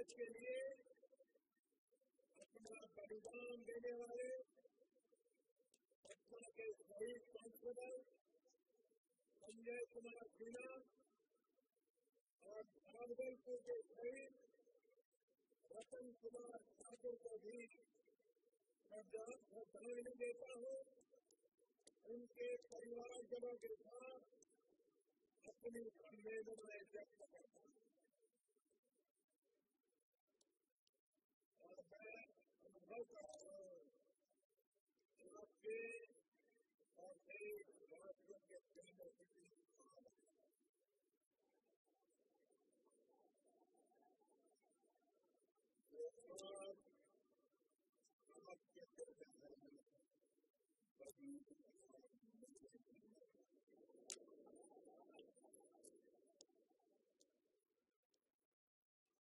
देश के लिए अपना बलिदान देने वाले पटना के शहीद कांस्टेबल संजय कुमार सिन्हा और भागलपुर के शहीद रतन कुमार ठाकुर को भी श्रद्धांजलि देता हूँ। उनके परिवारजनों के साथ अपनी संवेदनाएं व्यक्त करता हूँ और मैं अनुभव कर रहा हूँ आपके और देश वासियों के प्रेम और कितनी आपके